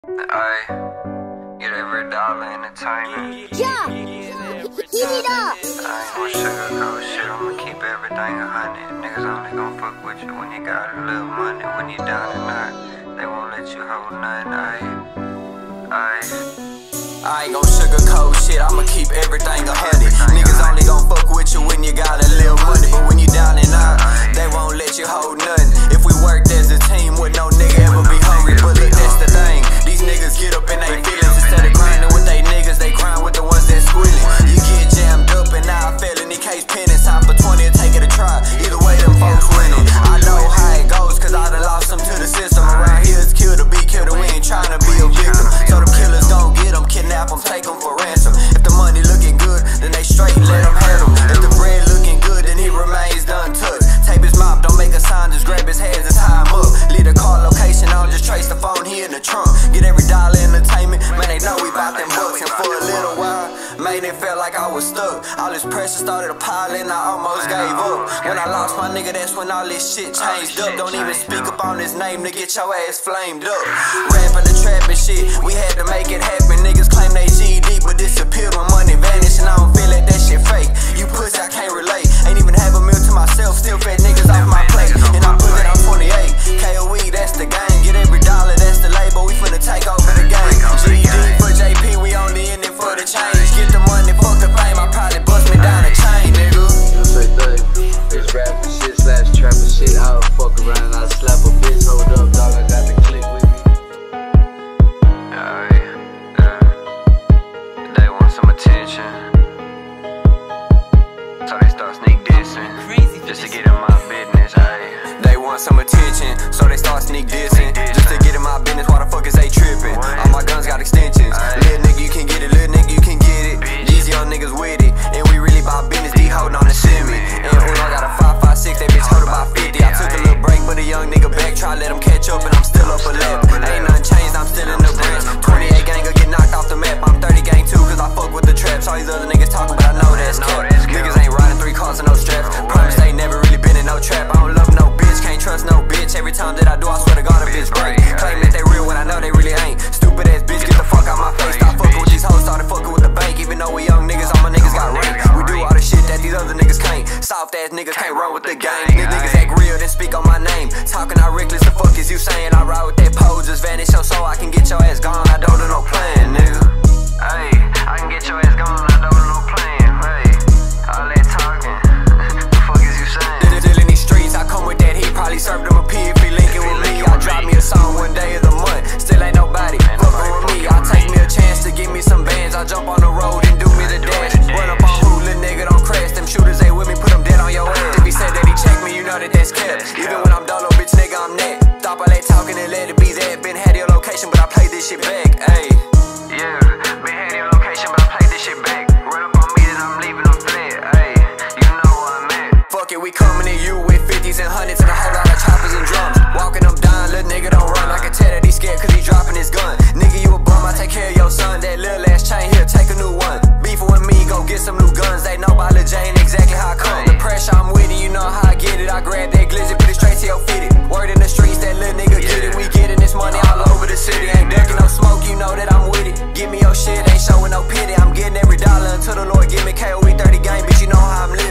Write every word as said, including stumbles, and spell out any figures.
I get every dollar entertainment. Yeah, eat it up. I ain't gonna sugarcoat shit, I'ma keep everything a hundred. Niggas only gon' fuck with you when you got a little money. When you down and out, they won't let you hold nothing. I, I, I ain't gon' sugarcoat shit, I'ma keep everything a hundred. Niggas only gon' fuck with you when you got a little money. But when you down and out, they won't let you hold nothing. If we worked as a team, would no nigga ever be hungry. But look, that's the thing, these niggas get up in they feelings. Instead of grinding with they niggas, they grind with the ones that squealing. You get jammed up and now a felony case pending. Time for twenty and take it a try. Either way, them folks winning. I know how it goes, cause I done lost them to the system. Around here it's kill to be killed, and we ain't trying to be a victim. So them killers gon' get them, kidnap them, take them for ransom. If the money looking good, then they straight let them have them. If the bread looking good, then he remains untouched. Tape his mouth, don't make a sign, just grab his hands and tie him up. Leave the car location on, just trace the phone, he in the trunk. Get every dollar entertainment, man, they know we bout them bucks. And for a little while, man, it felt like I was stuck. All this pressure started to pile in, I almost gave up. When I lost my nigga, that's when all this shit changed up. Don't even speak up on his name to get your ass flamed up. Rapping the trap and shit, we had to make it happen. Niggas claim they G E D, but disappeared when money vanished. And I don't feel like that shit fake. You pussy, I can't relate. Ain't even have a meal to myself, still fed niggas off my plate. And I put it on twenty-eight. K O E, that's the game. Get every dollar, that's the label. We finna take over the game. G E D for J P, we only in it for the change. Get the money, fuck the fame. I probably bust me down a chain, nigga. This rapping shit slash trapping shit. I'll fuck around and I'll slap a bitch. Hold up, dog. I got the click with me. Alright, uh, they want some attention, so they start sneak dissing, just to get in my business. Ayy, they want some attention, so they start sneak dissing, just to get in my business. Why the fuck is they tripping? All my guns got extensions. Little nigga, you can get it. Little nigga, you can get it. These young niggas with it, and we really bout business. D holding on the semi, and Uno got a five five six. That bitch hold about fifty. I took a little break, but a young nigga back. Try let him catch up, and I'm still up a lap. Ain't nothing changed, I'm still in the branch. twenty-eight gang get knocked off the map. I'm thirty gang too, cause I fuck with the traps. All these other niggas talking, but I know that's cap. Niggas ain't riding three cars and no straps. Promise they never really been in no trap. I don't love no bitch, can't trust no bitch. Every time that I do, I swear to God a bitch break. Claim that they real when I know they really ain't. Stupid ass bitch, get the fuck out my face. Stop fucking with these hoes, started fucking with the bank. Even though we young niggas, all my niggas got rank. We do all the shit that these other niggas can't. Soft ass niggas can't run with the gang. These niggas act real, then speak on my name. Talking out reckless, the fuck is you saying? I ride with that pose, just vanish your soul. I can get your ass gone, I don't do no plan, nigga. Hey, I can get your ass gone, I don't do no plan. Hey, all that talking, the fuck is you saying? Still in these streets, I come with that heat. Probably served him a P if he linking with me. I drop me a song one day of the month, still ain't nobody fucking with me. I take me a chance to give me some bands. I jump on the road and do me the dash. Run up on who, little nigga, don't crash. Them shooters ain't with me, put them dead on your ass. If he said that he checked me, you know that that's kept. Even when I'm dolo, bitch, nigga, I'm next. Stop all that talking and let it be that. Been had your location, but I played this shit back. Ayy, yeah, been had your location, but I played this shit back. Run up on me, then I'm leaving them flat. Ayy, you know where I'm at. Fuck it, we coming at you with fifties and hundreds and a whole lot of choppers and drums. Walking them down, little nigga don't run. I can tell that he scared cause he dropping his gun. Nigga, you a bum, I take care of your son. That little ass chain here, take a new one. Beefing with me, go get some new guns. They know about Lil J and exactly how I come. The pressure, I'm with it, you know how I get it. I grab that glizzy, put it straight to your fitted. Word in the streets, that little nigga get it. We getting this money all over the city. Ain't ducking no smoke, you know that I'm with it. Give me your shit, ain't showing no pity. I'm getting every dollar until the Lord give me K O E thirty game, bitch, you know how I'm living.